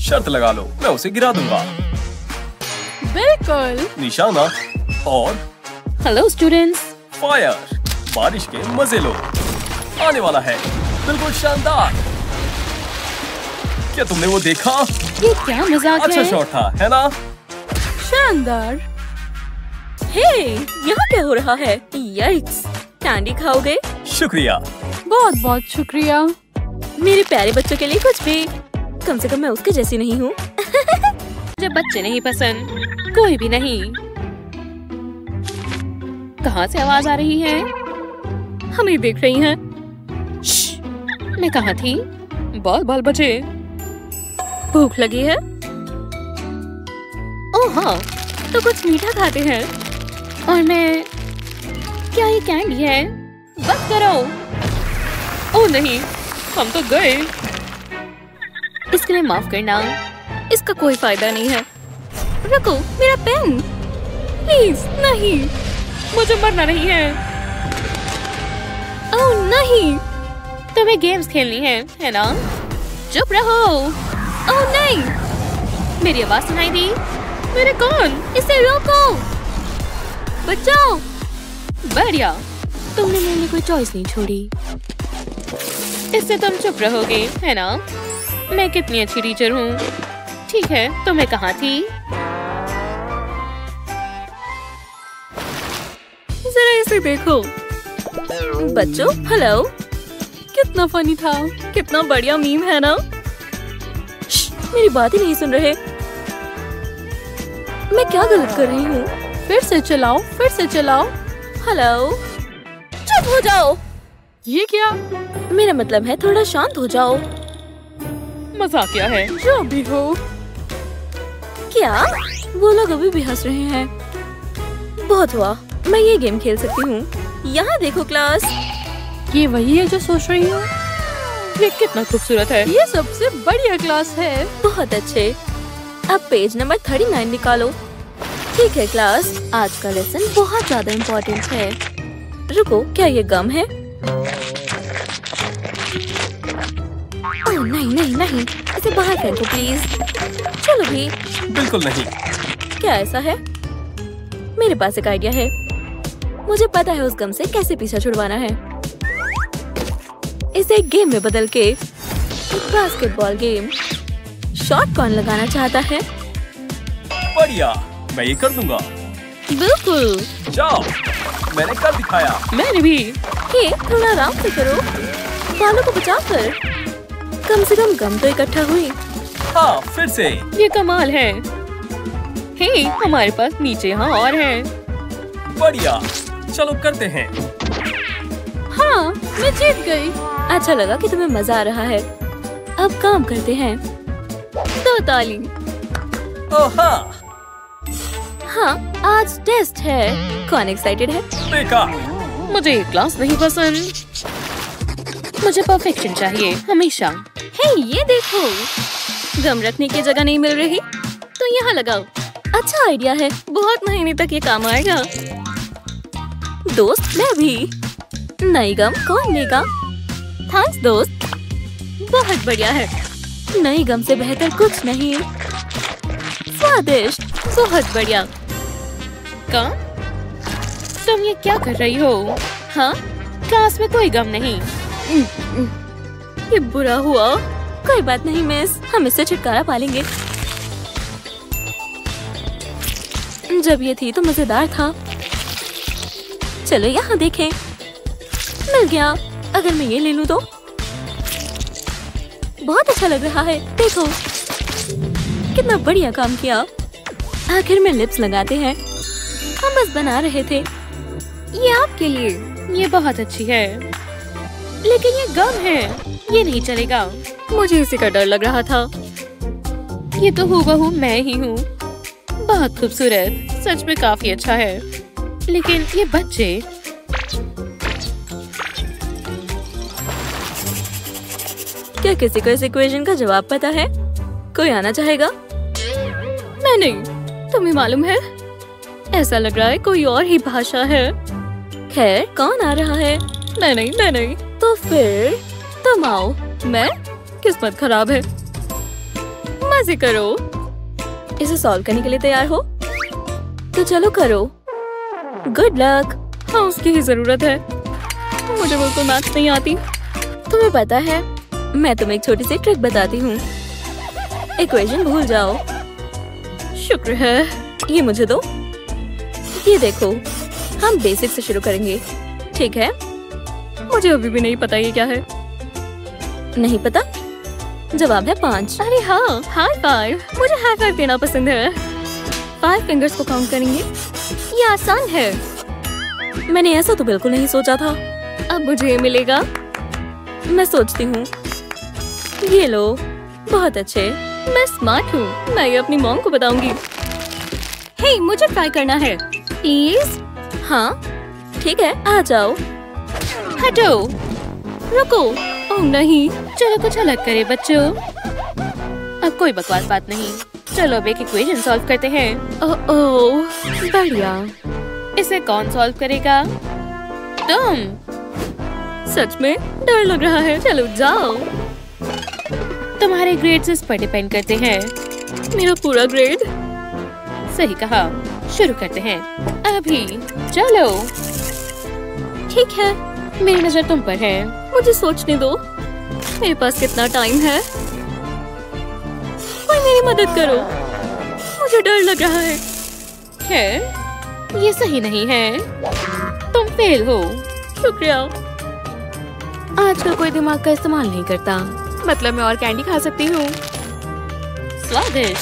शर्त लगा लो, मैं उसे गिरा दूंगा। बिल्कुल। निशाना और हेलो स्टूडेंट्स। फायर। बारिश के मजे लो, आने वाला है। बिल्कुल शानदार। क्या तुमने वो देखा? ये क्या मजाक अच्छा है? शॉट था, है ना? शानदार। हे, यहाँ क्या हो रहा है? यक्स, कैंडी खाओगे? शुक्रिया। बहुत बहुत शुक्रिया। मेरे प्यारे बच्चों के लिए कुछ भी। कम से कम मैं उसके जैसी नहीं हूँ। मुझे बच्चे नहीं पसंद, कोई भी नहीं। कहाँ से आवाज आ रही है? हमें देख रही हैं। मैं कहाँ थी? बाल बाल बचे। भूख लगी है? ओह हाँ, तो कुछ मीठा खाते हैं। और मैं, क्या ये कैंडी है? बस करो। ओह नहीं, हम तो गए। इसके लिए माफ करना, इसका कोई फायदा नहीं है। रुको, मेरा पेन। प्लीज नहीं, मुझे मरना नहीं है। ओह नहीं, तुम्हें गेम्स खेलनी है ना? चुप रहो। ओह नहीं, मेरी आवाज सुनाई दी। मेरे कौन? इसे रोको, बचाओ। बढ़िया, तुमने मेरे लिए कोई चॉइस नहीं छोड़ी। इससे तुम चुप रहोगे, है ना? मैं कितनी अच्छी टीचर हूँ। ठीक है, तो मैं कहाँ थी? जरा इसे देखो। बच्चों, हेलो। कितना फनी था। कितना बढ़िया मीम है ना? मेरी बात ही नहीं सुन रहे। मैं क्या गलत कर रही हूँ? फिर से चलाओ, फिर से चलाओ। हेलो, चुप हो जाओ। ये क्या? मेरा मतलब है थोड़ा शांत हो जाओ। मजाक क्या है? जो भी हो। क्या? वो लोग अभी भी हंस रहे हैं। बहुत हुआ, मैं ये गेम खेल सकती हूँ। यहाँ देखो क्लास। ये वही है जो सोच रही हूँ। ये कितना खूबसूरत है। ये सबसे बढ़िया क्लास है। बहुत अच्छे। अब पेज नंबर 39 निकालो। ठीक है क्लास, आज का लेसन बहुत ज्यादा इम्पोर्टेंट है। रुको, क्या ये गम है? ओह नहीं नहीं नहीं, इसे बाहर फेंको प्लीज। चलो भी। बिल्कुल नहीं। क्या ऐसा है? मेरे पास एक आइडिया है। मुझे पता है उस गम से कैसे पीछा छुड़वाना है। इसे एक गेम में बदल के, एक बास्केटबॉल गेम। शॉट कौन लगाना चाहता है? बढ़िया, मैं ये कर दूंगा। बिल्कुल। जाओ, मैंने कर दिखाया। मैंने भी। हे, थोड़ा आराम से करो, बालों को बचा कर। कम से कम गम तो इकट्ठा हुई। हाँ, फिर से। ये कमाल है। हे, हमारे पास नीचे यहाँ और है। बढ़िया, चलो करते हैं। हाँ, मैं जीत गई। अच्छा लगा कि तुम्हें मजा आ रहा है। अब काम करते हैं। दो ताली। ओह हाँ। हाँ, आज टेस्ट है। कौन एक्साइटेड है? बेकार। मुझे ये क्लास नहीं पसंद। मुझे परफेक्शन चाहिए हमेशा। हे, ये देखो, गम रखने की जगह नहीं मिल रही तो यहाँ लगाओ। अच्छा आइडिया है, बहुत महीने तक ये काम आएगा। दोस्त, मैं भी। नई गम कौन लेगा? थैंक्स दोस्त, बहुत बढ़िया है। नई गम से बेहतर कुछ नहीं। स्वादिष्ट, बहुत बढ़िया। का? तुम ये क्या कर रही हो? हाँ, क्लास में कोई गम नहीं। ये बुरा हुआ। कोई बात नहीं मिस, हम इससे छुटकारा पालेंगे। जब ये थी तो मजेदार था। चलो यहाँ देखें। मिल गया। अगर मैं ये ले लूँ तो? बहुत अच्छा लग रहा है। देखो कितना बढ़िया काम किया। आखिर में लिप्स लगाते हैं। हम बस बना रहे थे। ये आपके लिए। ये बहुत अच्छी है, लेकिन ये गम है, ये नहीं चलेगा। मुझे इसी का डर लग रहा था। ये तो हूबहू मैं ही हूँ। बहुत खूबसूरत, सच में काफी अच्छा है। लेकिन ये बच्चे। क्या किसी को इस इक्वेशन का जवाब पता है? कोई आना चाहेगा? मैं नहीं। तुम्हें मालूम है, ऐसा लग रहा है कोई और ही भाषा है। खैर, कौन आ रहा है? मैं नहीं। तो फिर तुम आओ। मैं? किस्मत खराब है। मजे करो। इसे सॉल्व करने के लिए तैयार हो? तो चलो करो। Good luck. हाँ, उसकी ही जरूरत है। मुझे बिल्कुल मैथ्स नहीं आती। तुम्हें पता है, मैं तुम्हें एक छोटी सी ट्रिक बताती हूँ। इक्वेशन भूल जाओ। शुक्र है। ये मुझे दो। ये देखो, हम बेसिक से शुरू करेंगे, ठीक है? मुझे अभी भी नहीं पता ये क्या है। नहीं पता? जवाब है 5। अरे हाँ, हाई फाइव। मुझे हाई फाइव देना पसंद है। 5 फिंगर्स को काउंट करेंगे। ये आसान है। मैंने ऐसा तो बिल्कुल नहीं सोचा था। अब मुझे ये मिलेगा। मैं सोचती हूँ। ये लो, बहुत अच्छे। मैं स्मार्ट हूँ। मैं ये अपनी मॉम को बताऊंगी। हे, मुझे ट्राई करना है, प्लीज। हाँ, ठीक है, आ जाओ। हटो, रुको। ओह नहीं, चलो कुछ अलग करे बच्चों। अब कोई बकवास बात नहीं। चलो अब एक इक्वेशन सॉल्व करते हैं। ओह, बढ़िया। इसे कौन सॉल्व करेगा? तुम। सच में डर लग रहा है। चलो जाओ। तुम्हारे ग्रेड्स इस पर डिपेंड करते हैं। मेरा पूरा ग्रेड? सही कहा। शुरू करते हैं अभी। चलो। ठीक है, मेरी नजर तुम पर है। मुझे सोचने दो। मेरे पास कितना टाइम है? कोई मेरी मदद करो। मुझे डर लग रहा है। ये सही नहीं है। तुम फेल हो। शुक्रिया। आजकल कोई दिमाग का इस्तेमाल नहीं करता। मतलब मैं और कैंडी खा सकती हूँ। स्वादिष्ट।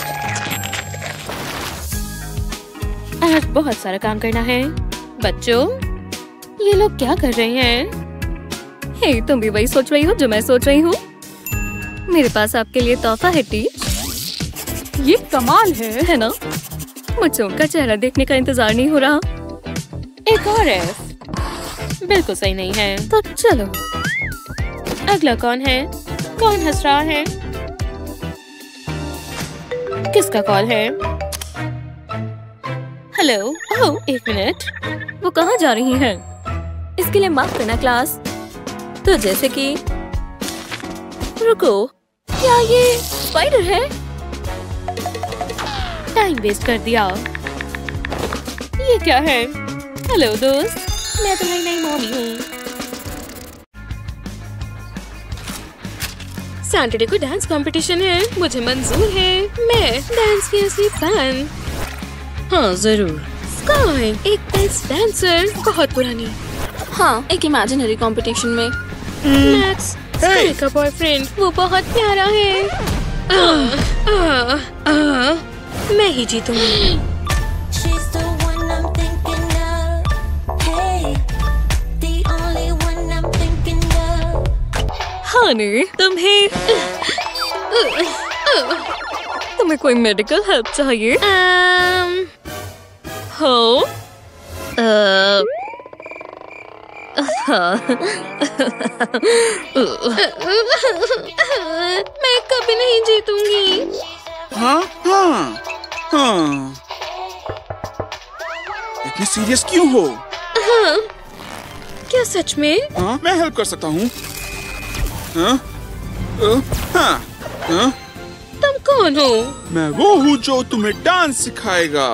आज बहुत सारा काम करना है। बच्चों, ये लोग क्या कर रहे हैं? हे, तुम भी वही सोच रही हो जो मैं सोच रही हूँ। मेरे पास आपके लिए तोहफा है टीच। ये कमाल है ना? मुझे उनका चेहरा देखने का इंतजार नहीं हो रहा। एक और F। बिल्कुल सही नहीं है। तो चलो, अगला कौन है? कौन हंस रहा है? किसका कॉल है? हेलो। ओह, एक मिनट। वो कहाँ जा रही हैं? इसके लिए माफ करना क्लास। तो जैसे कि, रुको, क्या ये स्पाइडर है? टाइम वेस्ट कर दिया। ये क्या है? हेलो दोस्त, मैं तुम्हारी नई मॉमी हूँ। सैटरडे को डांस कंपटीशन है। मुझे मंजूर है। मैं डांस की असली फैन। हाँ जरूर। स्काई एक बेस्ट डांसर। बहुत पुरानी। हाँ, एक इमेजिनरी कंपटीशन में। मैक्स स्काई का बॉयफ्रेंड। वो बहुत प्यारा है। मैं ही जीतूंगी। हनी, तुम्हें कोई मेडिकल हेल्प चाहिए? हो? मैं कभी नहीं जीतूंगी। हाँ हाँ हाँ। इतनी सीरियस क्यों हो? हाँ, क्या सच में? हाँ, मैं हेल्प कर सकता हूँ। हाँ? हाँ? हाँ? तुम कौन हो? मैं वो हूँ जो तुम्हें डांस सिखाएगा।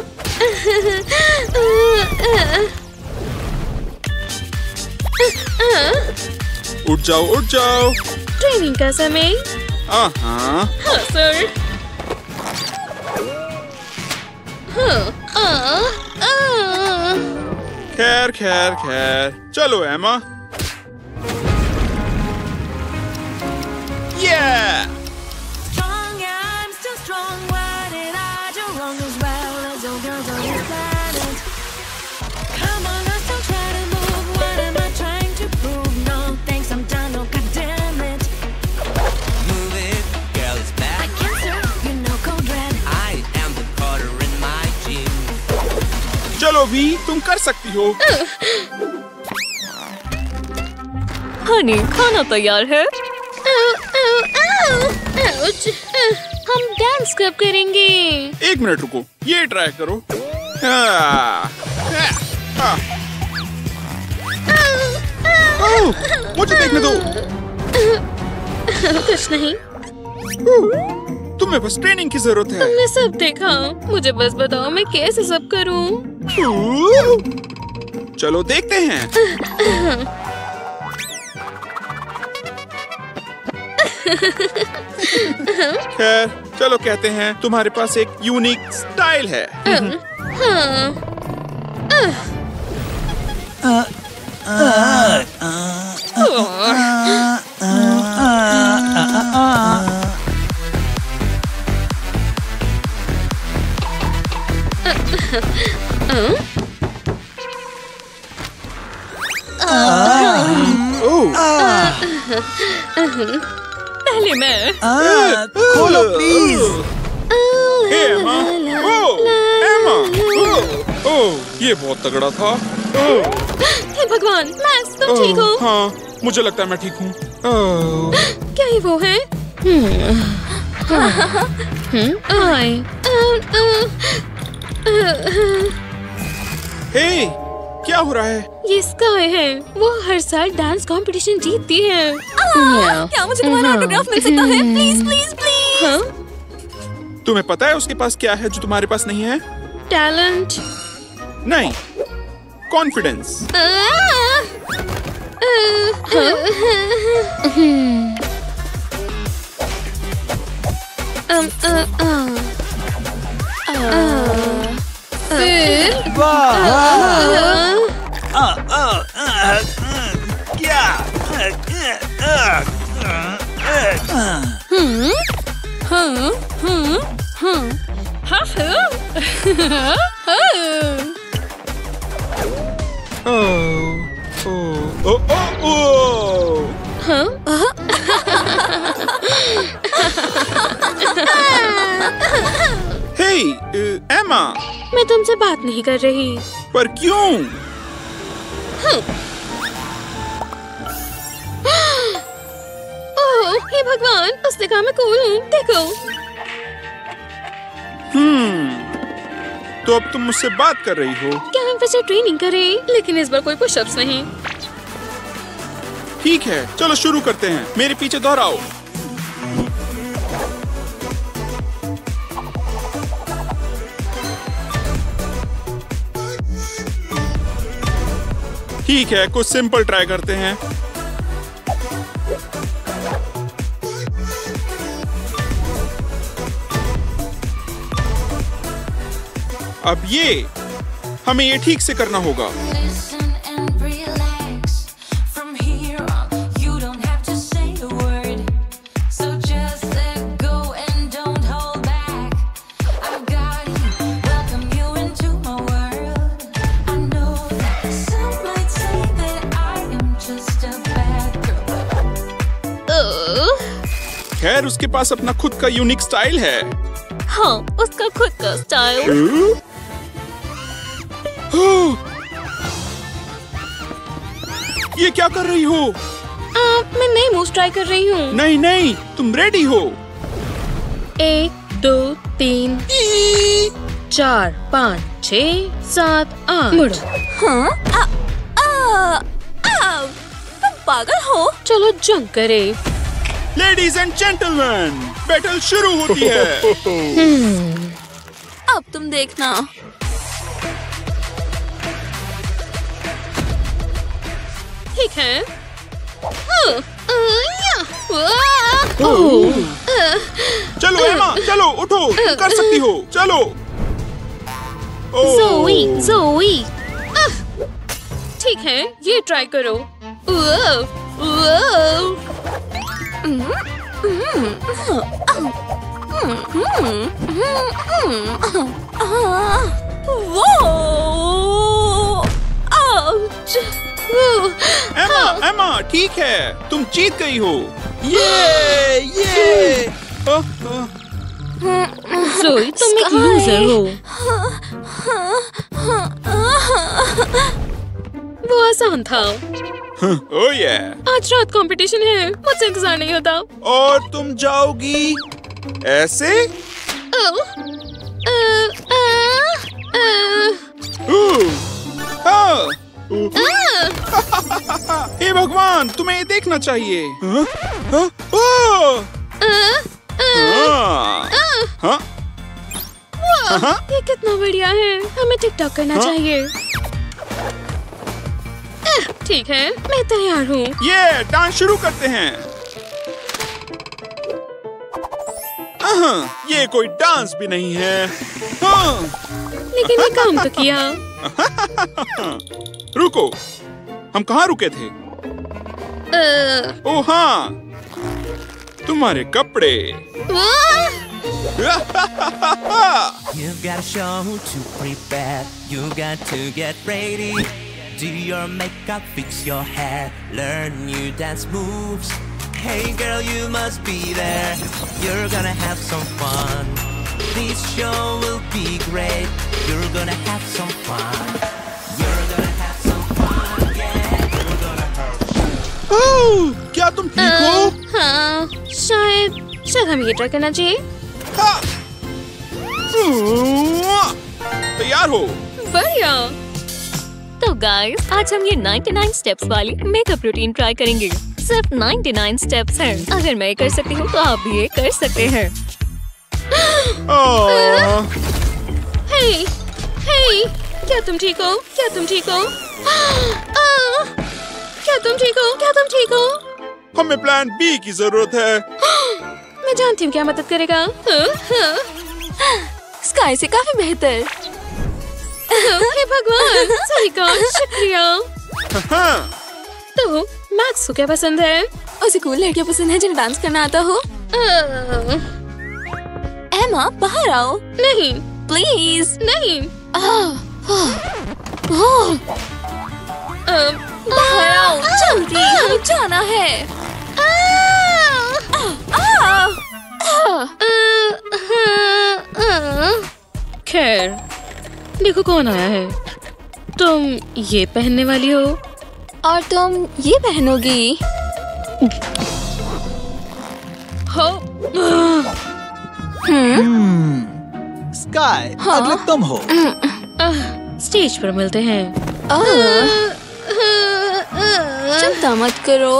उठ जाओ, उठ जाओ। ट्रेनिंग का समय? हाँ सर। खैर खैर खैर, चलो एमा। चलो भी, तुम कर सकती हो। हनी, खाना तैयार है। हम डांस कब करेंगे? 1 मिनट रुको, ये ट्राई करो। मुझे देखने दो। कुछ नहीं। तुम्हें बस ट्रेनिंग की जरूरत है। तुमने सब देखा, मुझे बस बताओ मैं कैसे सब करूं। चलो देखते हैं। खैर चलो कहते हैं तुम्हारे पास एक यूनिक स्टाइल है। पहले मैं। खोलो प्लीज। एमा, एमा, ये बहुत तगड़ा था। हे भगवान, मैक्स तुम ठीक हो? हाँ, मुझे लगता है मैं ठीक हूँ। क्या ही वो है? हे, क्या हो रहा है? ये स्काई है। वो हर साल डांस कंपटीशन जीतती है। क्या मुझे तुम्हारा ऑटोग्राफ मिल सकता है? Please please please. हाँ? तुम्हें पता है उसके पास क्या है जो तुम्हारे पास नहीं है? टैलेंट नहीं, कॉन्फिडेंस। क्या? हे, एमा, मैं तुमसे बात नहीं कर रही। पर क्यों? ओह, हे भगवान, उसने कहा मैं कूल हूँ। देखो। तो अब तुम मुझसे बात कर रही हो? क्या हम फिर से ट्रेनिंग करें? लेकिन इस बार कोई पुशअप्स नहीं। ठीक है, चलो शुरू करते हैं। मेरे पीछे दोहराओ। ठीक है, कुछ सिंपल ट्राई करते हैं। अब हमें ये ठीक से करना होगा। खैर, उसके पास अपना खुद का यूनिक स्टाइल है। हाँ, उसका खुद का स्टाइल। ये क्या कर रही हो? मैं नई मूव ट्राई कर रही हूँ। नहीं नहीं, तुम रेडी हो? 1 2 3 4 5 6 7 8। मुड़ो। हाँ? तुम पागल हो? चलो जंग करे। लेडीज एंड जेंटलमैन, बैटल शुरू होती है। अब तुम देखना। ठीक है। चलो एमा, चलो उठो, तुम कर सकती हो, चलो। ज़ोई। ठीक है, ये ट्राई करो। एमा, ठीक है, तुम जीत गई हो। ज़ोई, तुम एक लूजर हो। वो आसान था। ओह ये। आज रात कंपटीशन है, मुझसे इंतजार नहीं होता। और तुम जाओगी ऐसे? हे भगवान, तुम्हें ये देखना चाहिए। हाँ? ये कितना बढ़िया है, हमें टिकटॉक करना चाहिए। ठीक है, मैं तैयार हूँ। ये डांस शुरू करते हैं। ये कोई डांस भी नहीं है। लेकिन ये काम तो किया। रुको, हम कहाँ रुके थे? ओह हाँ, तुम्हारे कपड़े। You've got a show to prepare. You got to get ready. Do your makeup, fix your hair, learn new dance moves. Hey girl, you must be there. You're gonna have some fun. This show will be great. You're gonna have some fun. You're gonna have some fun. Yeah, you're gonna have. ओह, क्या तुम ठीक हो? हाँ, शायद हमें ये try करना चाहिए। हाँ। तैयार हो? बढ़िया। तो गाइस, आज हम ये 99 स्टेप्स वाली मेकअप रूटीन ट्राई करेंगे। सिर्फ 99 स्टेप्स हैं। अगर मैं कर सकती हूँ तो आप भी ये कर सकते हैं। हे, क्या तुम ठीक हो? क्या तुम ठीक हो? क्या तुम ठीक हो? क्या तुम ठीक हो? हमें प्लान बी की जरूरत है। मैं जानती हूँ क्या मदद करेगा। स्काई से काफी बेहतर। हे भगवान, सही कहा, शुक्रिया। तो मैक्स को क्या पसंद है? उसे कूल लड़कियां पसंद है जिन्हें डांस करना आता हो। एमा, बाहर आओ। नहीं, प्लीज। नहीं। बाहर आओ, जल्दी, हमें जाना है। खैर, देखो कौन आया है। तुम ये पहनने वाली हो और तुम ये पहनोगी। हो। स्काई, अगले तुम हो। स्टेज पर मिलते हैं। चिंता मत करो।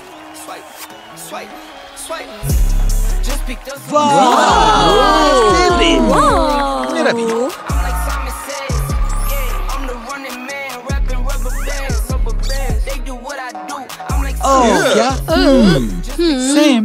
मेरा भी। क्या? सेम।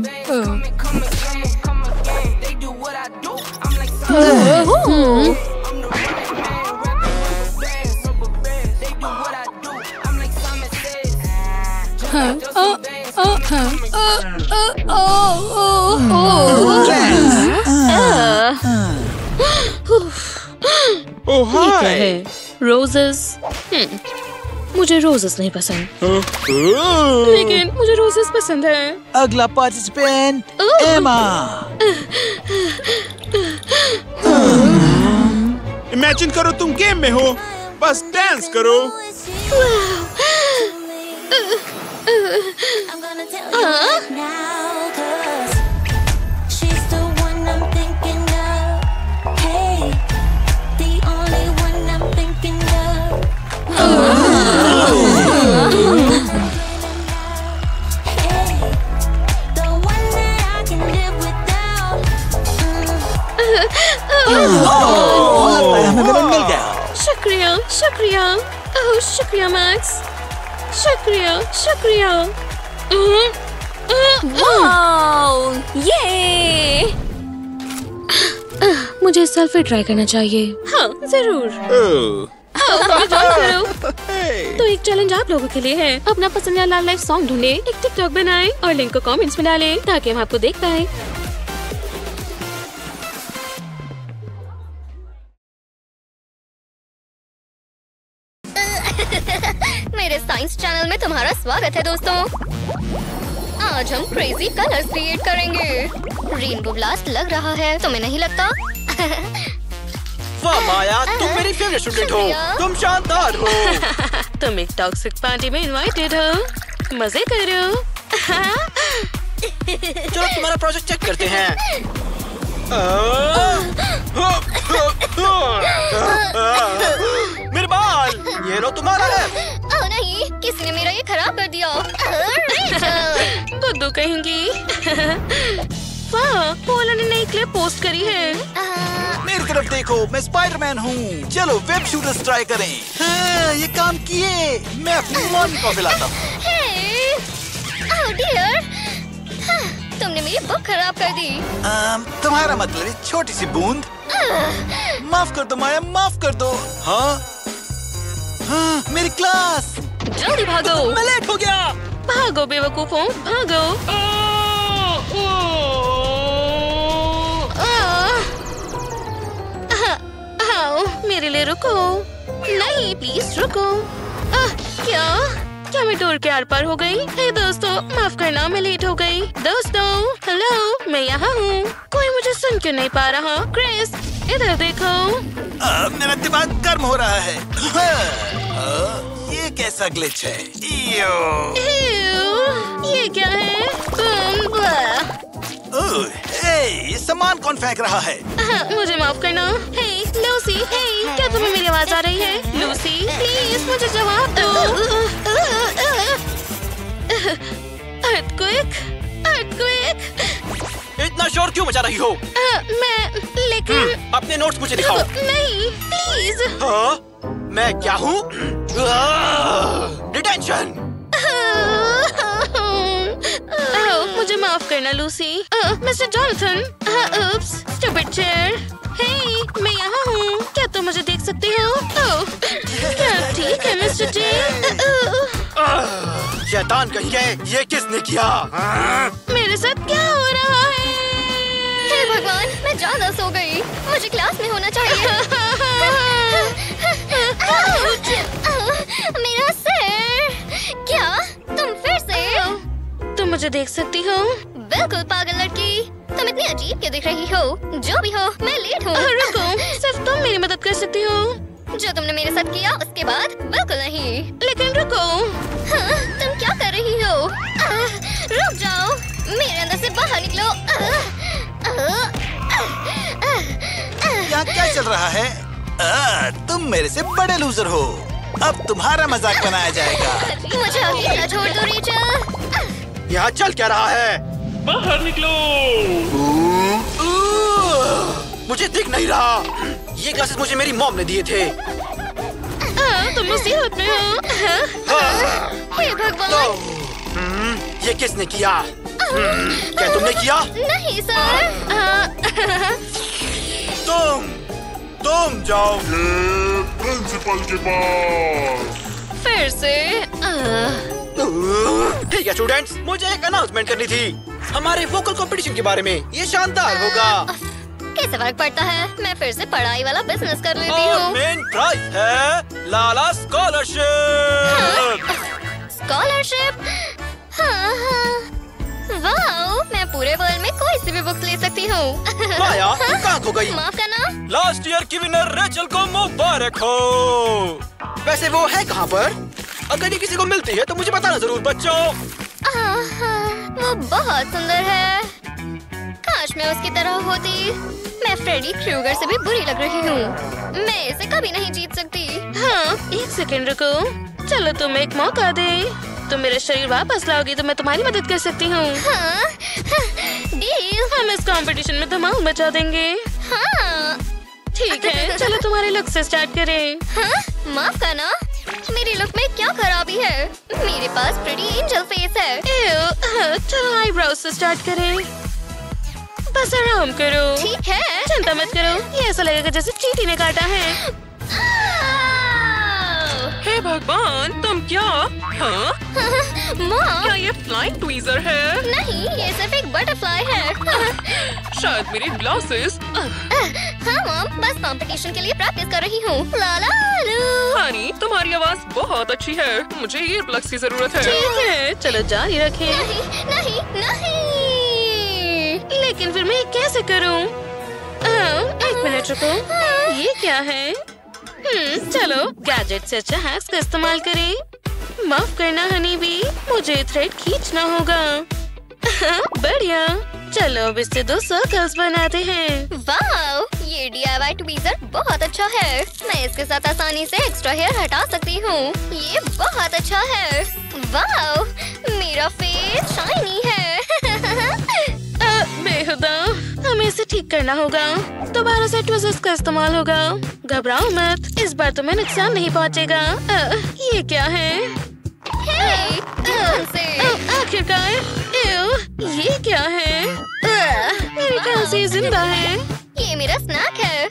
Oh hi. रोजेस। मुझे रोजेस नहीं पसंद, लेकिन मुझे रोजेस पसंद है। अगला पार्टिसिपेंट एमा। इमेजिन करो तुम गेम में हो, बस डांस करो। I'm gonna tell you now, 'cause she's the one I'm thinking of. Hey, the only one I'm thinking of. Hey, the one that I can live without. लगता है हमें विलन मिल गया। शुक्रिया, शुक्रिया। ओह, शुक्रिया मैक्स। शुक्रिया, शुक्रिया। वाओ, ये। मुझे सेल्फी ट्राई करना चाहिए। हाँ, जरूर। तो एक चैलेंज आप लोगों के लिए है। अपना पसंदीदा लाल लाइफ सॉन्ग ढूंढे, एक टिकटॉक बनाएं और लिंक को कमेंट्स में डालें ताकि हम आपको देख पाएं। मेरे साइंस चैनल में तुम्हारा स्वागत है दोस्तों। आज हम क्रेजी कलर्स क्रिएट करेंगे। रेनबो ब्लास्ट लग रहा है, तुम्हें नहीं लगता? वाह माया, तुम मेरी फेवरेट स्टूडेंट हो। तुम शानदार हो। तुम एक टॉक्सिक पार्टी में इनवाइटेड हो। मजे करो। चलो तुम्हारा प्रोजेक्ट चेक करते हैं। मेरे बाल, ये लो तुम्हारा है। ओह नहीं, किसी ने मेरा ये खराब कर दिया। बुद्धू कहेंगी। वाह, पोला ने नई क्लिप पोस्ट करी है। मेरी तरफ देखो, मैं स्पाइडरमैन हूँ। चलो वेब शूटर्स ट्राई करें। हाँ, ये काम किए। मैं अपनी मॉम को खिलाता हूँ। ओह डियर, तुमने मेरी बुक खराब कर दी। तुम्हारा मतलब है छोटी सी बूंद। माफ कर दो माया, माफ कर दो। हाँ हाँ, मेरी क्लास। जल्दी भागो। मैं लेट हो गया। भागो बेवकूफों, भागो। मेरे लिए रुको। नहीं प्लीज रुको। क्या मैं डोर के आर पार हो गई? हे दोस्तों, माफ करना मैं लेट हो गई। दोस्तों हेलो, मैं यहाँ हूँ। कोई मुझे सुन क्यों नहीं पा रहा? क्रिस इधर देखो। मेरा दिमाग गर्म हो रहा है। ये कैसा ग्लिच है? ये क्या है? ये सामान कौन फेंक रहा है? मुझे माफ करना। हे लूसी, हे क्या तुम्हें मेरी आवाज आ रही है? लूसी प्लीज मुझे जवाब दो। Earthquake, earthquake. इतना शोर क्यों मचा रही हो? लेकिन अपने नोट्स मुझे दिखाओ। नहीं प्लीज। हाँ? मैं क्या हूँ? डिटेंशन। मुझे माफ करना Lucy. Mister Jonathan. Oops, stupid chair. Hey, मैं यहाँ हूँ। क्या तुम मुझे देख सकते हो? क्या ठीक है मिस्टर जे? शैतान कहीं गए, ये किसने किया? मेरे साथ क्या हो रहा है? हे भगवान, मैं ज्यादा सो गई। मुझे क्लास में होना चाहिए। मेरा सिर। क्या तुम फिर से? तुम मुझे देख सकती हो? बिल्कुल पागल लड़की, तुम इतनी अजीब क्यों दिख रही हो? जो भी हो, मैं लेट हूँ। रुको, सिर्फ तुम मेरी मदद कर सकती हो। जो तुमने मेरे साथ किया उसके बाद बिल्कुल नहीं। लेकिन रुको। हाँ, तुम क्या कर रही हो? रुक जाओ, मेरे अंदर से बाहर निकलो। यहाँ क्या चल रहा है? तुम मेरे से बड़े लूजर हो। अब तुम्हारा मजाक बनाया जाएगा। मुझे अकेला छोड़ दो रीचल। यहाँ चल क्या रहा है? बाहर निकलो। मुझे दिख नहीं रहा। ये ग्लासेस मुझे मेरी मॉम ने दिए थे। तुम मुसीबत में हो। हे भगवान, ये किसने किया? क्या तुमने किया? नहीं सर। तुम जाओ प्रिंसिपल के पास। फिर से। ठीक है स्टूडेंट्स, मुझे एक अनाउंसमेंट करनी थी हमारे वोकल कंपटीशन के बारे में। ये शानदार होगा। कैसे फर्क पड़ता है? मैं फिर से पढ़ाई वाला बिजनेस कर लेती और हूँ। मेन प्राइज है लाला स्कॉलरशिप। स्कॉलरशिप? हाँ। वाओ, मैं पूरे वर्ल्ड में कोई सी भी बुक ले सकती हूँ। माया, तुम कहाँ खो गई? माफ करना। लास्ट ईयर की विनर रेचल को मुबारक हो। वैसे वो है कहाँ पर? अगर ये किसी को मिलती है तो मुझे बताना जरूर बच्चों। वो बहुत सुंदर है। काश मैं उसकी तरह होती। मैं फ्रेडी क्रूगर से भी बुरी लग रही हूँ। मैं इसे कभी नहीं जीत सकती। हाँ, एक सेकंड रुको। चलो तुम एक मौका दे। तुम मेरा शरीर वापस लाओगी तो मैं तुम्हारी मदद कर सकती हूँ। हाँ, डील। हम इस कंपटीशन में धमाल मचा देंगे। हाँ, ठीक है, चलो तुम्हारे लुक से स्टार्ट करें। हाँ, माफ करना, मेरी लुक में क्या खराबी है? मेरे पास प्रीटी एंजल फेस है। चलो आईब्रोज से स्टार्ट करें। बस आराम करो। ठीक है। चिंता मत करो, ये ऐसा लगेगा जैसे चींटी ने काटा है। हे भगवान, तुम क्या? हाँ? मॉम, क्या ये फ्लाइंग ट्वीजर है? नहीं, ये सिर्फ एक बटरफ्लाई है। शायद मेरी ग्लासेस। हाँ मॉम, बस कंपटीशन के लिए प्रैक्टिस कर रही हूँ। लाला हानी, तुम्हारी आवाज बहुत अच्छी है। मुझे ईयर प्लग्स की जरूरत है। ठीक है, चलो जारी रखें। नहीं, नहीं। लेकिन फिर मैं कैसे करूँ? एक मिनट रुको, ये क्या है? चलो गैजेट से अच्छा हैक्स का इस्तेमाल करें। माफ करना हनी भी, मुझे थ्रेड खींचना होगा। बढ़िया, चलो अब इससे 2 सर्कल्स बनाते हैं। वाओ, ये DIY ट्वीजर बहुत अच्छा है। मैं इसके साथ आसानी से एक्स्ट्रा हेयर हटा सकती हूँ। ये बहुत अच्छा है। वाओ, मेरा फेस शाइनी है। बेहुदा तुम्हें इसे ठीक करना होगा। दोबारा से ट्विस्ट का इस्तेमाल होगा। घबराओ मत, इस बार तुम्हें नुकसान नहीं पहुंचेगा। ये क्या है? आखिरकार ये क्या है? मेरे ख्याल से ये जिंदा है। ये मेरा स्नैक है।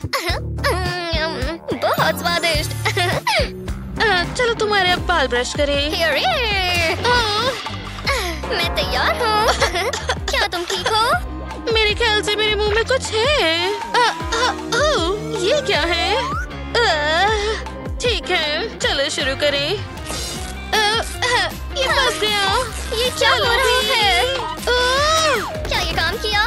बहुत स्वादिष्ट। चलो तुम्हारे अब बाल ब्रश करें। मैं तैयार हूँ। क्या तुम ठीक हो? मेरे ख्याल से मेरे मुंह में कुछ है। ये क्या है? ठीक है, चलो शुरू करें। ये फंस गया। ये क्या हो रहा है? क्या ये काम किया?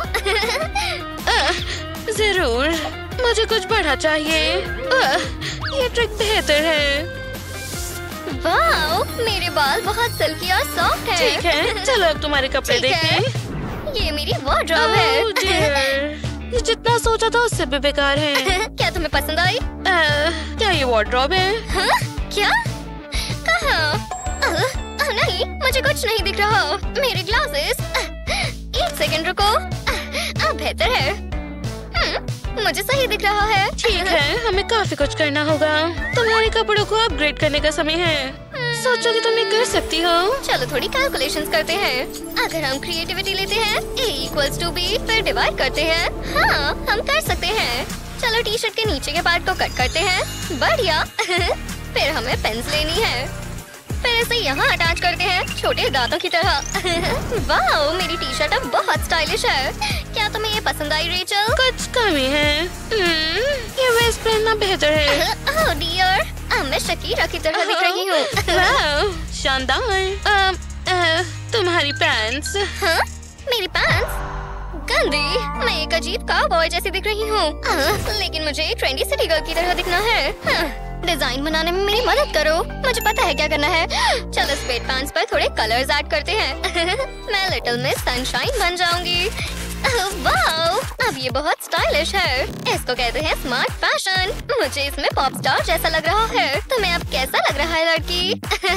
जरूर, मुझे कुछ बढ़ा चाहिए। ये ट्रिक बेहतर है। वाओ, मेरे बाल बहुत सिल्की और सॉफ्ट है। ठीक है, चलो अब तुम्हारे कपड़े देखें। ये मेरी वार्डरोब है। ये जितना सोचा था उससे भी बेकार है। क्या तुम्हें पसंद आई? क्या ये वार्डरोब है? हाँ? क्या? कहाँ? नहीं, मुझे कुछ नहीं दिख रहा। मेरे ग्लासेस। एक सेकंड रुको। अब बेहतर है। मुझे सही दिख रहा है। ठीक है, हमें काफी कुछ करना होगा। तुम्हारे कपड़ों को अपग्रेड करने का समय है। सोचो कि तुम ये कर सकती हो। चलो थोड़ी कैलकुलेशंस करते हैं। अगर हम क्रिएटिविटी लेते हैं, A=B, फिर डिवाइड करते हैं। हाँ, हम कर सकते हैं। चलो टी शर्ट के नीचे के पार्ट को कट करते हैं। बढ़िया। फिर हमें पेंस लेनी है। फिर इसे यहाँ अटैच करते हैं, छोटे दांतों की तरह। वाओ, मेरी टी शर्ट अब बहुत स्टाइलिश है। क्या तुम्हें ये पसंद आई रेचल? कुछ कमी है। ये वेस्ट पहनना बेहतर है। ओह डियर, अब मैं शकीरा की तरह दिख रही हूँ। वाओ, शानदार। तुम्हारी पैंट्स। हाँ? मेरी पैंट्स? गंदी। मैं एक अजीब काउबॉय जैसी दिख रही हूँ। लेकिन मुझे ट्रेंडी सिटी गर्ल की तरह दिखना है। डिजाइन बनाने में मेरी मदद करो। मुझे पता है क्या करना है। चलो स्वेट पैंट्स पर थोड़े कलर्स ऐड करते हैं। मैं लिटिल मिस सनशाइन बन जाऊंगी। वाओ, अब ये बहुत स्टाइलिश है। इसको कहते हैं स्मार्ट फैशन। मुझे इसमें पॉप स्टार जैसा लग रहा है। तुम्हें अब कैसा लग रहा है लड़की?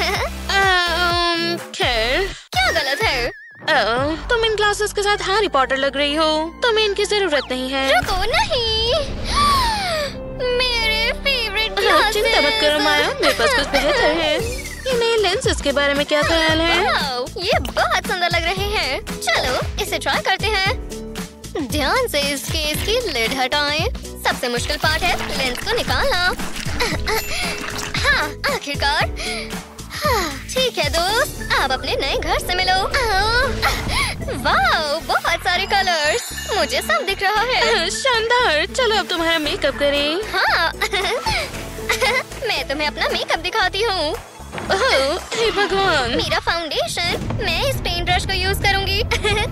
खैर, क्या गलत है? तुम इन ग्लासेस के साथ हैरी पॉटर लग रही हो। तुम्हें इनकी जरूरत नहीं है। रुको, नहीं। मेरे फेवरेट ग्लासेस। चिंता मत करो माया, मेरे पास कुछ बेहतर है। ये नए लेंसेज के बारे में क्या ख्याल है? ये बहुत सुंदर लग रहे हैं। चलो इसे ट्राई करते हैं। ध्यान से इस केस की लिड हटाएं। सबसे मुश्किल पार्ट है लेंस को निकालना। हाँ, आखिरकार। हाँ, ठीक है दोस्त, अब अपने नए घर से मिलो। वाओ, बहुत सारे कलर्स। मुझे सब दिख रहा है। शानदार। चलो अब तुम्हारा मेकअप करें। हाँ। मैं तुम्हें अपना मेकअप दिखाती हूँ। हे भगवान, मेरा फाउंडेशन। मैं इस पेंट ब्रश को यूज करूंगी।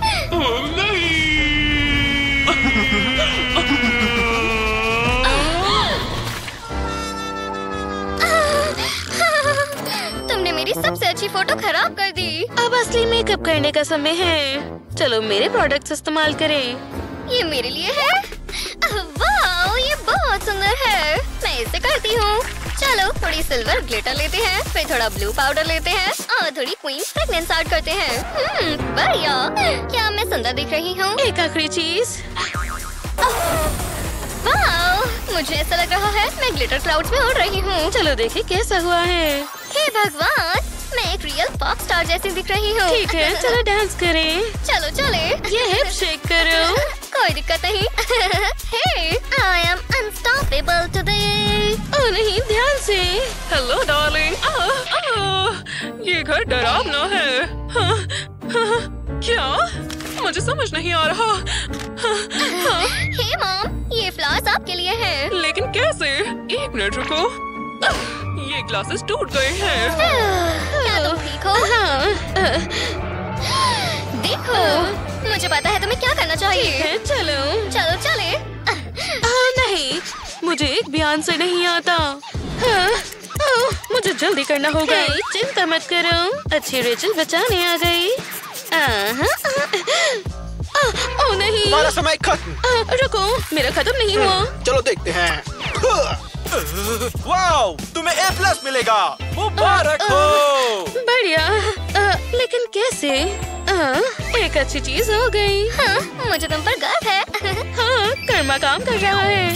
तुमने मेरी सबसे अच्छी फोटो खराब कर दी। अब असली मेकअप करने का समय है। चलो मेरे प्रोडक्ट्स इस्तेमाल करें। ये मेरे लिए है। वाओ, ये बहुत सुंदर है। मैं इसे करती हूँ। चलो थोड़ी सिल्वर ग्लिटर लेते हैं, फिर थोड़ा ब्लू पाउडर लेते हैं और थोड़ी क्वीन फ्रेगनेंस ऐड करते हैं। बढ़िया। क्या मैं सुंदर दिख रही हूँ? एक आखिरी चीज। वाओ, मुझे ऐसा लग रहा है मैं ग्लिटर क्लाउड्स में उड़ रही हूँ। चलो देखें कैसा हुआ है। हे भगवान, मैं एक रियल पॉप स्टार जैसी दिख रही हूँ। ठीक है, चलो डांस करें। चलो चले। ये हिप शेक करो। कोई दिक्कत नहीं। हे, I am unstoppable today। ओह नहीं, ध्यान से। Hello darling. ये घर डरावना है। क्या? मुझे समझ नहीं आ रहा। हे मॉम, ये फ्लावर्स आपके लिए हैं। लेकिन कैसे? एक मिनट रुको। ये ग्लासेस टूट गए हैं। क्या तुम ठीक हो? देखो, मुझे पता है तुम्हें क्या करना चाहिए। ठीक है, चलो। चलो चले। नहीं, मुझे एक भी आंसर नहीं आता। मुझे जल्दी करना होगा। चिंता मत करो, अच्छी रेचल बचाने आ गई। ओह नहीं, हमारा समय खत्म। रुको, मेरा खत्म नहीं हुआ। चलो देखते हैं। वाओ, तुम्हें A+ मिलेगा। मुबारक हो। बढ़िया। लेकिन कैसे? एक अच्छी चीज हो गई। हाँ, मुझे तुम पर गर्व है। हाँ, गर्मा काम कर रहा है।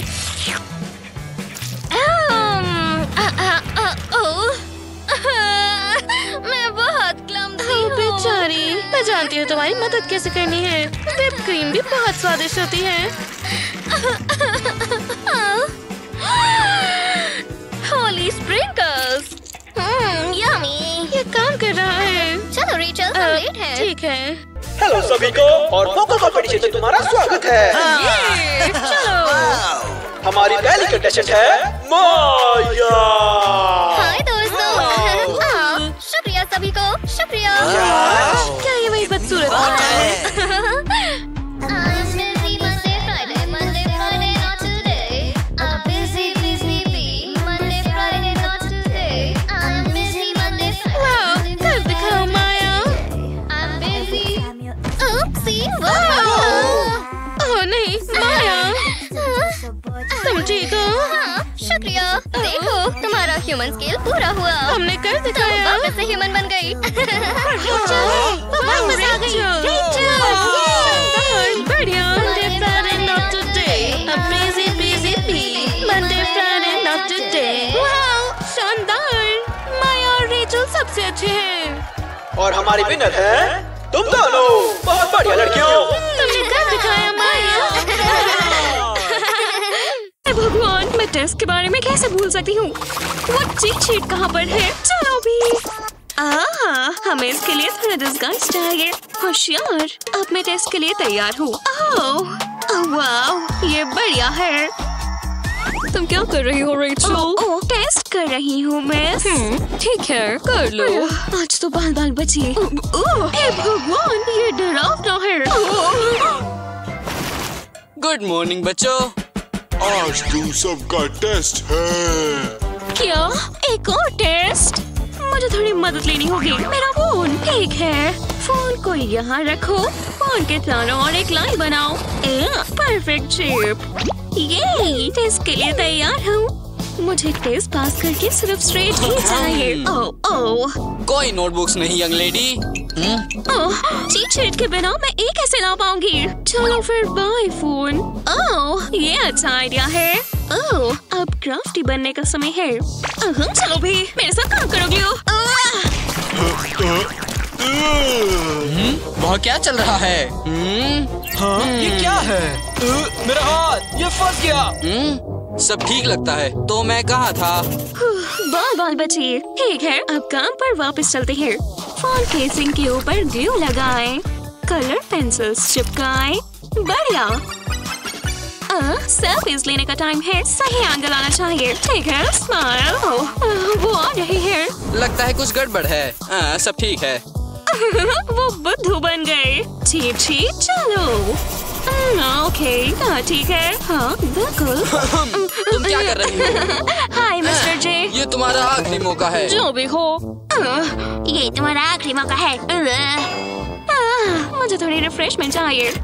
मैं बहुत क्लमज़ी हूँ। बेचारी, मैं जानती हूँ तुम्हारी मदद कैसे करनी है। व्हिप क्रीम भी बहुत स्वादिष्ट होती है। Holy sprinkles, yummy. ये काम कर रहा है। चलो रीचल, हम लेट हैं। ठीक है। हेलो सभी को और वोकल कॉम्पिटिशन में तुम्हारा स्वागत है। चलो। हमारी पहली कंटेस्टेंट है माया। हाय दोस्तों। शुक्रिया सभी को, शुक्रिया। क्या ये वही बदसूरत है? नहीं माया, तुम ठीक हो? हाँ, शुक्रिया। देखो तुम्हारा ह्यूमन स्केल पूरा हुआ। हमने कर दिखाया। वापस से ह्यूमन बन गई। बढ़िया। शानदार। माया और रेचल सबसे अच्छे हैं। और हमारी विनर है तुम दोनों। बहुत बढ़िया लड़कियों। तुमने कर दिखाया माया। भगवान, मैं टेस्ट के बारे में कैसे भूल सकती हूँ? वो चीट शीट कहाँ पर है? चलो भी। हमें इसके लिए थोड़ा डिस्गाइज चाहिए। होशियार, अब मैं टेस्ट के लिए तैयार हूँ। वाह, ये बढ़िया है। तुम क्या कर रही हो रेचल? टेस्ट कर रही हूँ मैं। ठीक है, कर लो। आज तो बाल बाल बची। हे भगवान, ये डरावना है। गुड मॉर्निंग बच्चों। आज तुम सबका टेस्ट है। क्या? एक और टेस्ट? मुझे थोड़ी मदद लेनी होगी। मेरा फोन। ठीक है, फोन को यहाँ रखो। फोन के चारों और एक लाइन बनाओ। Perfect shape. ये टेस्ट के लिए तैयार हूँ। मुझे टेस्ट पास करके सिर्फ स्ट्रेट ही चाहिए। कोई नोटबुक्स नहीं यंग लेडी। चीट शीट के बिना मैं एक कैसे ला पाऊंगी? चलो फिर बाय फोन। ये अच्छा आइडिया है। अब क्राफ्टी बनने का समय है। चलो भी, मेरे साथ काम करोगी? वहाँ क्या चल रहा है? हाँ, ये क्या है? मेरा हाथ, ये फंस गया। सब ठीक लगता है। तो मैं कहाँ था? बाल बाल बची। ठीक है, अब काम पर वापस चलते हैं। फोन केसिंग के ऊपर ग्लू लगाएं। कलर पेंसिल्स चिपकाएं। बढ़िया। सेल्फीज लेने का टाइम है। सही एंगल आना चाहिए। ठीक है, स्माइल। वो आ रही है। लगता है कुछ गड़बड़ है। सब ठीक है। वो बुद्धू बन गए। चीट शीट, चलो। ओके, ठीक है। हाँ, बिल्कुल। तुम क्या कर रही हो? Hi mister J. ये तुम्हारा आखिरी मौका है। जो भी हो। ये तुम्हारा आखिरी मौका है। मुझे थोड़ी रिफ्रेशमेंट चाहिए।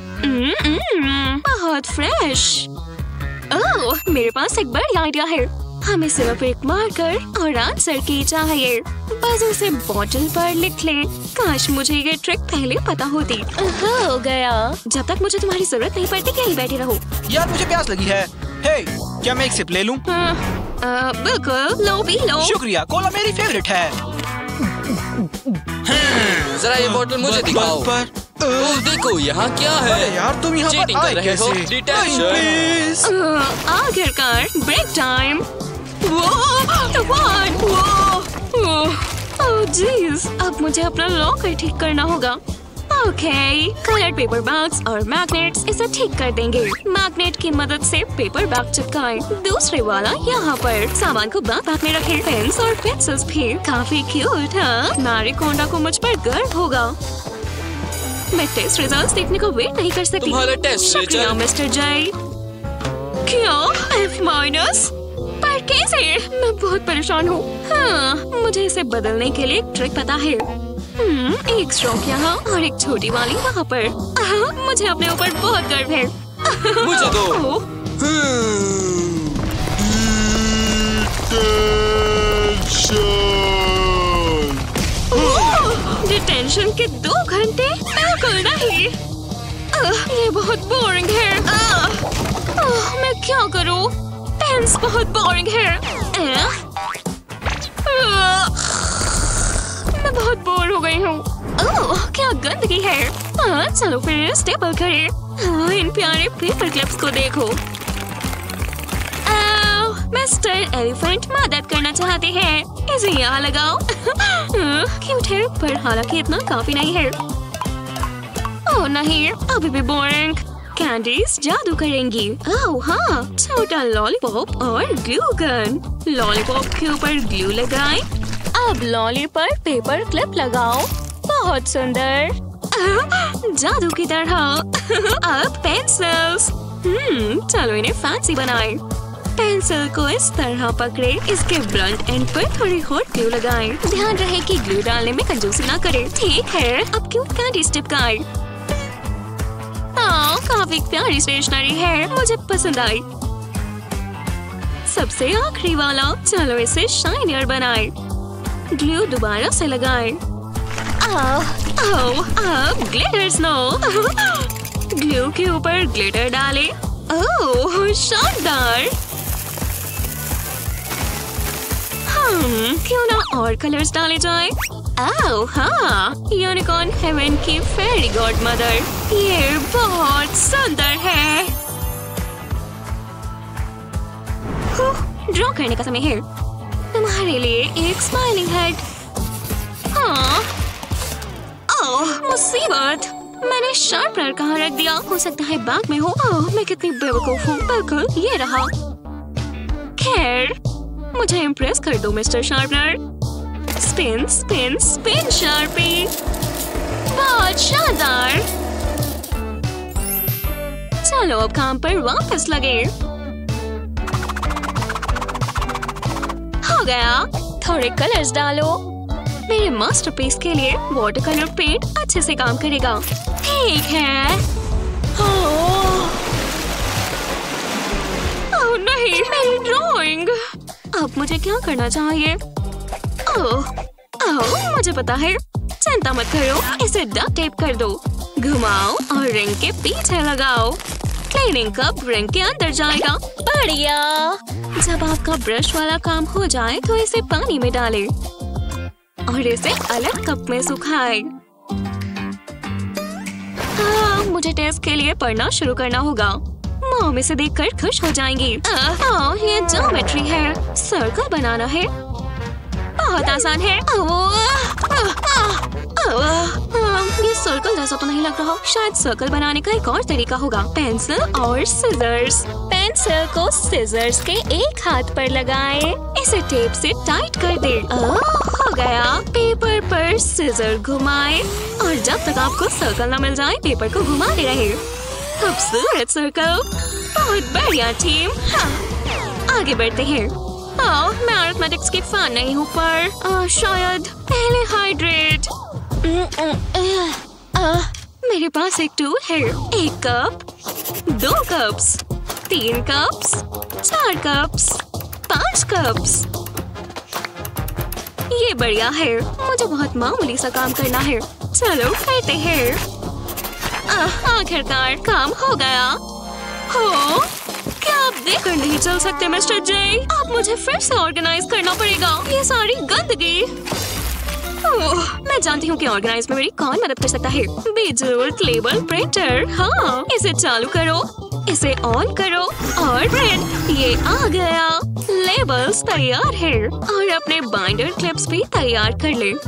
बहुत फ्रेश। मेरे पास एक बढ़िया आइडिया है। हमें सिर्फ एक मार्कर और आंसर की चाहिए। बस उसे बॉटल पर लिख ले। काश मुझे ये ट्रिक पहले पता होती। हो गया। जब तक मुझे तुम्हारी जरूरत नहीं पड़ती, यहीं बैठी रहो। यार मुझे प्यास लगी है। हे, क्या मैं एक सिप ले लूं? बिल्कुल, लो भी लो। शुक्रिया, कोला मेरी फेवरेट है। जरा ये बोतल मुझे दिखाओ। देखो यहाँ क्या है? अरे यार तुम यहाँ पर आए कैसे? डिटेक्शन। आखिरकार ब्रेक टाइम। ओह जीज, अब मुझे अपना लॉकर ठीक करना होगा। ओके, कलर्ड पेपर बैग्स और मैग्नेट्स इसे ठीक कर देंगे। मैग्नेट की मदद से पेपर बैग चिपकाएं। दूसरे वाला यहाँ पर। सामान को बैग में रखें। पेन्स और पेंसिल्स भी काफी क्यूट है। मैरीकोंडा को मुझ पर गर्व होगा। मैं टेस्ट रिजल्ट्स देखने को वेट नहीं कर सकती। तुम्हारा टेस्ट शुक्रिया मिस्टर जय। क्या F-? पर कैसे? मैं बहुत परेशान हूँ। हाँ, मुझे इसे बदलने के लिए एक ट्रिक पता है। एक स्ट्रोक यहाँ और एक छोटी वाली वहाँ पर। मुझे अपने ऊपर बहुत गर्व है। मुझे दो। डिटेंशन के 2 घंटे? बिल्कुल नहीं। ये बहुत बोरिंग है। मैं क्या करूं? पेन्स बहुत बोरिंग है। मैं बहुत बोर हो गई हूँ। ओह, क्या गंदगी है। चलो फिर स्टेपल करें। इन प्यारे पेपर क्लिप्स को देखो। मिस्टर एलिफेंट मदद करना चाहते हैं। इसे यहाँ लगाओ। क्यूट है, पर हालांकि इतना काफी नहीं है। ओह नहीं, अभी भी बोरिंग। कैंडीज जादू करेंगी। ओह हाँ, छोटा लॉलीपॉप और ग्लू गन। लॉलीपॉप के ऊपर ग्लू लगाएं। अब लॉली पर पेपर क्लिप लगाओ। बहुत सुंदर। जादू की तरह। अब पेंसिल्स। चलो इन्हें फैंसी बनाएं। पेंसिल को इस तरह पकड़े, इसके ब्लंट एंड पर थोड़ी हॉट ग्लू लगाएं। ध्यान रहे कि ग्लू डालने में कंजूसी ना करें। ठीक है, अब क्यूट कैंडीज चिपकाएं। काफी प्यारी स्टेशनरी है, मुझे पसंद आई। सबसे आखिरी वाला, चलो इसे शाइनियर बनाएं। ग्लू दोबारा से लगाएं। अब ग्लिटर स्नो। ग्लू के ऊपर ग्लिटर डालें। ओह शानदार। क्यों ना और कलर्स डाले जाएं? ओह हाँ, यूनिकॉर्न हेवन की फेरी गॉड मदर। ये बहुत सुंदर है। ड्रॉ करने का समय है। तुम्हारे लिए एक स्माइलिंग हेड। हाँ, ओह मुसीबत, मैंने शार्पनर कहाँ रख दिया? हो सकता है बैग में हो। ओह मैं कितनी बेवकूफ हूँ। बिल्कुल ये रहा। खैर, मुझे इम्प्रेस कर दो mister sharpener. Spin spin spin Sharpie. बहुत शानदार। चलो अब काम पर वापस लगे। हो गया। थोड़े कलर्स डालो। मेरे मास्टरपीस के लिए वाटर कलर पेंट अच्छे से काम करेगा। ठीक है। ओह नहीं, मेरी ड्राइंग। अब मुझे क्या करना चाहिए? ओह मुझे पता है। चिंता मत करो, इसे डक टेप कर दो। घुमाओ और रिंग के पीछे लगाओ। क्लीनिंग कप रिंग के अंदर जाएगा। बढ़िया। जब आपका ब्रश वाला काम हो जाए तो इसे पानी में डालें और इसे अलग कप में सुखाएं। मुझे टेस्ट के लिए पढ़ना शुरू करना होगा। मॉम इसे देखकर खुश हो जाएंगी। ये ज्योमेट्री है। सर्कल बनाना है। बहुत आसान है। ये सर्कल जैसा तो नहीं लग रहा। शायद सर्कल बनाने का एक और तरीका होगा। पेंसिल और सिजर्स। पेंसिल को सिजर्स के एक हाथ पर लगाएं। इसे टेप से टाइट कर दे। हो गया। पेपर पर सिजर घुमाएं और जब तक आपको सर्कल न मिल जाए पेपर को घुमाते रहे। खूबसूरत सर्कल। बहुत बढ़िया टीम। आगे बढ़ते हैं। मैं अरिथमेटिक्स की फैन नहीं हूँ, पर शायद पहले हाइड्रेट। मेरे पास एक टूल है। 1 cup, 2 cups, 3 cups, 4 cups, 5 cups. ये बढ़िया है। मुझे बहुत मामूली सा काम करना है। चलो करते हैं। आखिरकार काम हो गया। हो, क्या आप देखकर नहीं चल सकते मिस्टर जे? आप मुझे फिर से ऑर्गेनाइज करना पड़ेगा। ये सारी गंदगी। मैं जानती हूँ कि ऑर्गेनाइज में मेरी कौन मदद कर सकता है। बेजरूरत लेबल प्रिंटर। हाँ, इसे चालू करो, इसे ऑन करो और प्रिंट। ये आ गया। लेबल्स तैयार है और अपने बाइंडर क्लिप्स भी तैयार कर ले।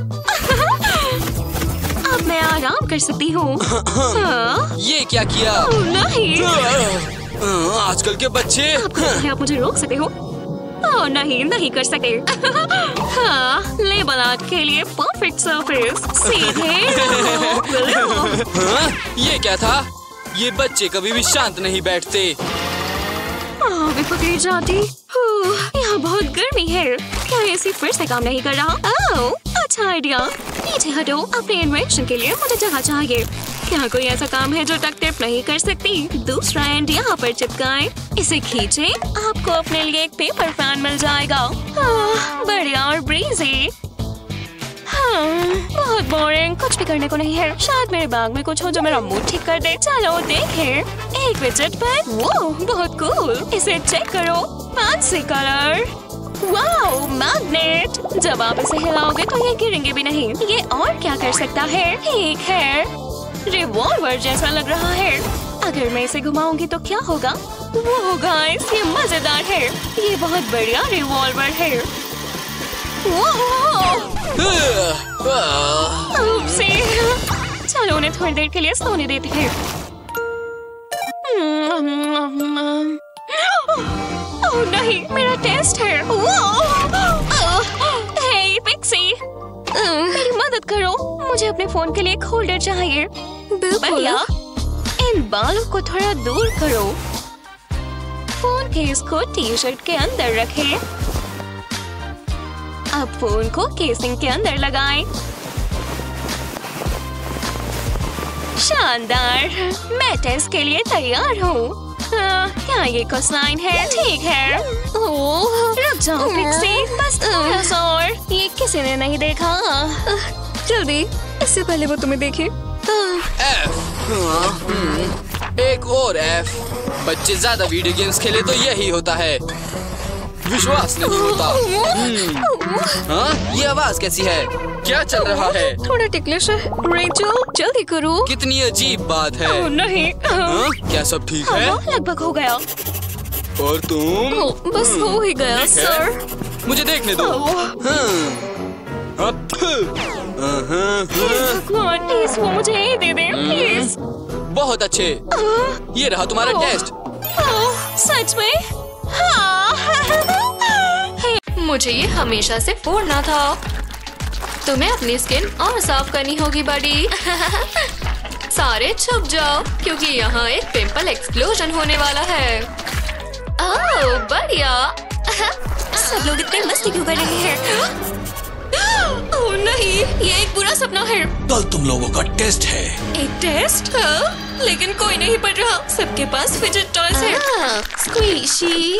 अब मैं आराम कर सकती हूँ। ये क्या किया? नहीं, आजकल के बच्चे। आप मुझे रोक सकते हो? ओह नहीं, नहीं कर सकते। हाँ, लेबल आर्ट के लिए परफेक्ट सरफेस। सीधे ये क्या था? ये बच्चे कभी भी शांत नहीं बैठते। मैं पकड़ी जाती। यहाँ बहुत गर्मी है। क्या एसी फिर से काम नहीं कर रहा? ओह, अच्छा आइडिया। नीचे हटो। अपने इन्वेंशन के लिए मुझे जगह चाहिए। क्या कोई ऐसा काम है जो डक टेप नहीं कर सकती? दूसरा एंड यहाँ पर चिपकाएं। इसे खींचे, आपको अपने लिए एक पेपर फैन मिल जाएगा। बढ़िया और ब्रीजी। बहुत बोरिंग, कुछ भी करने को नहीं है। शायद मेरे बैग में कुछ हो जो मेरा मूड ठीक कर दे। चलो देखें। एक विजेट पर, वो बहुत कूल। इसे चेक करो, फैंसी कलर। Wow, magnet. जब आप इसे हिलाओगे तो ये गिरेंगे भी नहीं। ये और क्या कर सकता है? ठीक है, रिवॉल्वर जैसा लग रहा है। अगर मैं इसे घुमाऊंगी तो क्या होगा? वो गाइस, ये मजेदार है। ये बहुत बढ़िया रिवॉल्वर है। चलो उन्हें थोड़ी देर के लिए सोने देते हैं। ओह नहीं, मेरा टेस्ट है। हे पिक्सी, मेरी मदद करो। मुझे अपने फोन के लिए एक होल्डर चाहिए। बढ़िया। इन बालों को थोड़ा दूर करो। फोन केस को टी शर्ट के अंदर रखें। अब फोन को केसिंग के अंदर लगाएं। शानदार, मैं टेस्ट के लिए तैयार हूँ। क्या ये कोसाइन है? ठीक है। ओह, रुक जाओ पिक्सी, बस थोड़ा सा और। ये किसी ने नहीं देखा। जल्दी, इससे पहले वो तुम्हें देखे। एक और F। बच्चे ज्यादा वीडियो गेम्स खेले तो यही होता है। विश्वास नहीं होता। हाँ, ये आवाज कैसी है? क्या चल रहा है? थोड़ा टिकलिश है। रेचल, जल्दी करो। कितनी अजीब बात है। नहीं। क्या सब ठीक है? लगभग हो गया। और तुम? बस हो ही गया सर। मुझे देखने दो। भगवान, प्लीज वो मुझे ही दे दे, प्लीज। बहुत अच्छे। ये रहा तुम्हारा टेस्ट। सच में? हाँ। मुझे ये हमेशा से फोड़ना था। तुम्हें अपनी स्किन और साफ करनी होगी बड़ी। सारे छुप जाओ क्योंकि यहाँ एक पिंपल एक्सप्लोजन होने वाला है। ओह बढ़िया। सब लोग इतने मस्ती क्यों कर रहे हैं? ओह नहीं, ये एक बुरा सपना है। कल तुम लोगों का टेस्ट है। एक टेस्ट? हाँ, लेकिन कोई नहीं पढ़ रहा। सबके पास फिजेट टॉयज है। स्क्वीशी।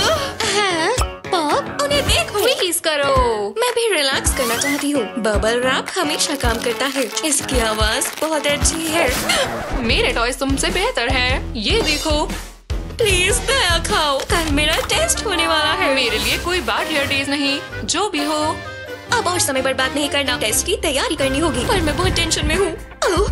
पॉप, उन्हें देखो। प्लीज करो। मैं भी रिलैक्स करना चाहती हूँ। बबल रैप हमेशा काम करता है। इसकी आवाज बहुत अच्छी है। मेरे टॉयज तुमसे बेहतर है। ये देखो। प्लीज दया खाओ, कल मेरा टेस्ट होने वाला है। मेरे लिए कोई बैड हेयर डेज नहीं। जो भी हो, अब और समय बर्बाद नहीं करना। टेस्ट की तैयारी करनी होगी। पर मैं बहुत टेंशन में हूँ।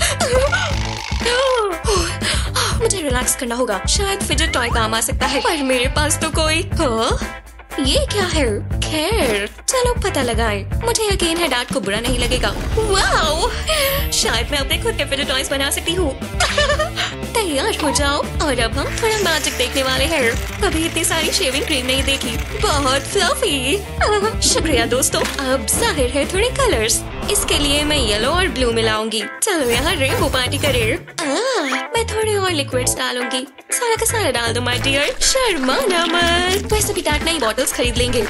मुझे रिलैक्स करना होगा। शायद फिजेट टॉय काम आ सकता है, पर मेरे पास तो कोई। ये क्या है? खैर, चलो पता लगाएं। मुझे यकीन है डैड को बुरा नहीं लगेगा। वाओ, शायद मैं अपने खुद के फिजेट टॉयज बना सकती हूँ। तैयार हो जाओ। और अब हम थोड़ा मैजिक देखने वाले हैं। कभी इतनी सारी शेविंग क्रीम नहीं देखी। बहुत फ्लफी। शुक्रिया दोस्तों। अब जाहिर है थोड़े कलर्स। इसके लिए मैं येलो और ब्लू मिलाऊंगी। चलो यहाँ रेनबो पार्टी करें। मैं थोड़े और लिक्विड्स डालूंगी। सारा का सारा डाल दो माय डियर। शर्माना मत। वैसे भी डैड नई बॉटल्स खरीद लेंगे।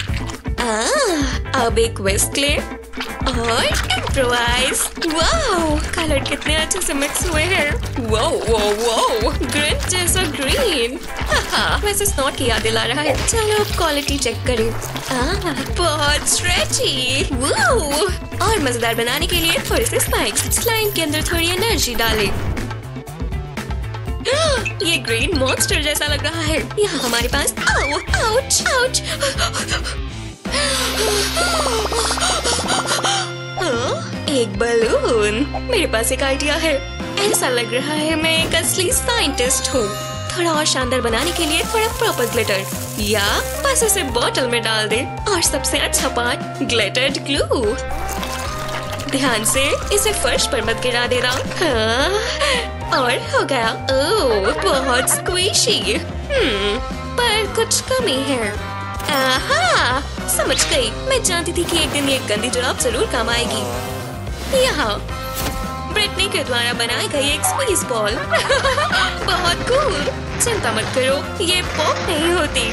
अब एक विस्क ले और इम्प्रोवाइज। वाओ, कलर कितने अच्छे से मिक्स हुए हैं। वाओ, ग्रीन जैसा ग्रीन। वैसे स्नॉट की याद दिला रहा है। चलो अब क्वालिटी चेक करें। बहुत स्ट्रेची। और मजेदार बनाने के लिए थोड़े से स्पाइक्स। स्लाइम के अंदर थोड़ी एनर्जी डालें। ये ग्रीन मॉन्स्टर जैसा लग रहा है। यहाँ हमारे पास आउच, आउच। एक बलून। मेरे पास एक आइडिया है। ऐसा लग रहा है मैं एक असली साइंटिस्ट हूँ। थोड़ा और शानदार बनाने के लिए थोड़ा प्रॉपर ग्लिटर, या बस इसे बोतल में डाल दे। और सबसे अच्छा पार्ट, ग्लिटर्ड ग्लू। ध्यान से इसे फर्श पर मत गिरा देना। और हो गया। ओह, बहुत स्क्वीशी। पर कुछ कमी है। आहा, समझ गई। मैं जानती थी कि एक दिन ये गंदी जुराब जरूर काम आएगी। यहाँ ब्रिटनी के द्वारा बनाई गई एक स्क्वीज बॉल। बहुत कूल। चिंता मत करो, ये पॉप नहीं होती।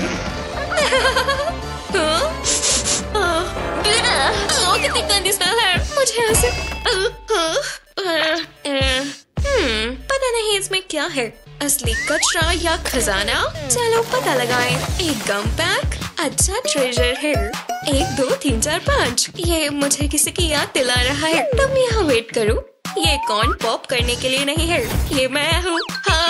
कितनी गंदी स्मेल है। मुझे ऐसे पता नहीं इसमें क्या है। असली कचरा या खजाना? चलो पता लगाएं। एक गम पैक, अच्छा ट्रेजर है। 1 2 3 4 5। ये मुझे किसी की याद दिला रहा है। तुम यहाँ वेट करो। ये कॉर्न पॉप करने के लिए नहीं है, ये मैं हूँ। हाँ